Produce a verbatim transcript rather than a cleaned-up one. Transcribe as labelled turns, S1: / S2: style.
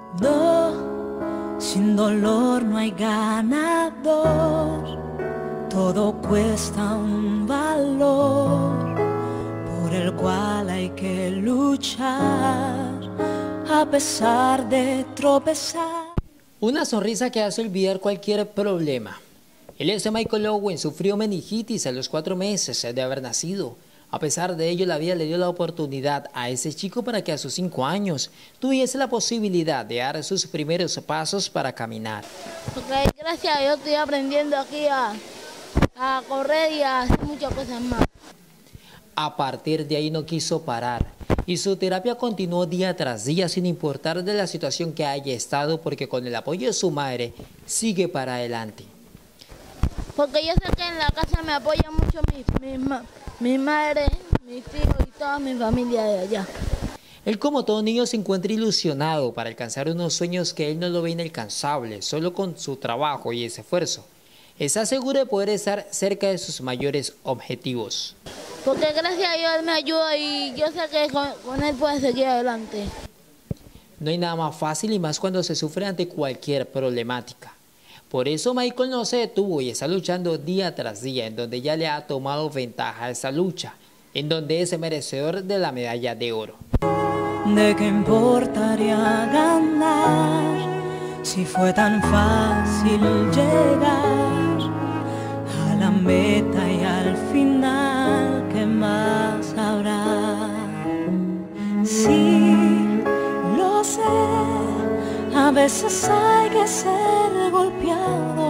S1: No, sin dolor no hay ganador, todo cuesta un valor por el cual hay que luchar a pesar de tropezar.
S2: Una sonrisa que hace olvidar cualquier problema. El S. Michael Owen sufrió meningitis a los cuatro meses de haber nacido. A pesar de ello, la vida le dio la oportunidad a ese chico para que a sus cinco años tuviese la posibilidad de dar sus primeros pasos para caminar.
S3: Porque gracias a Dios estoy aprendiendo aquí a, a correr y a hacer muchas cosas más.
S2: A partir de ahí no quiso parar y su terapia continuó día tras día sin importar de la situación que haya estado, porque con el apoyo de su madre sigue para adelante.
S3: Porque yo sé que en la casa me apoya mucho mi, mi, mi madre, mis tíos y toda mi familia de allá.
S2: Él, como todo niño, se encuentra ilusionado para alcanzar unos sueños que él no lo ve inalcanzables, solo con su trabajo y ese esfuerzo. Está seguro de poder estar cerca de sus mayores objetivos.
S3: Porque gracias a Dios él me ayuda y yo sé que con, con él puede seguir adelante.
S2: No hay nada más fácil y más cuando se sufre ante cualquier problemática. Por eso Michael no se detuvo y está luchando día tras día, en donde ya le ha tomado ventaja a esa lucha, en donde es merecedor de la medalla de oro.
S1: ¿De qué importaría ganar si fue tan fácil llegar a la meta y al final? ¿Qué más habrá? Sí, lo sé, a veces hay que ser golpeado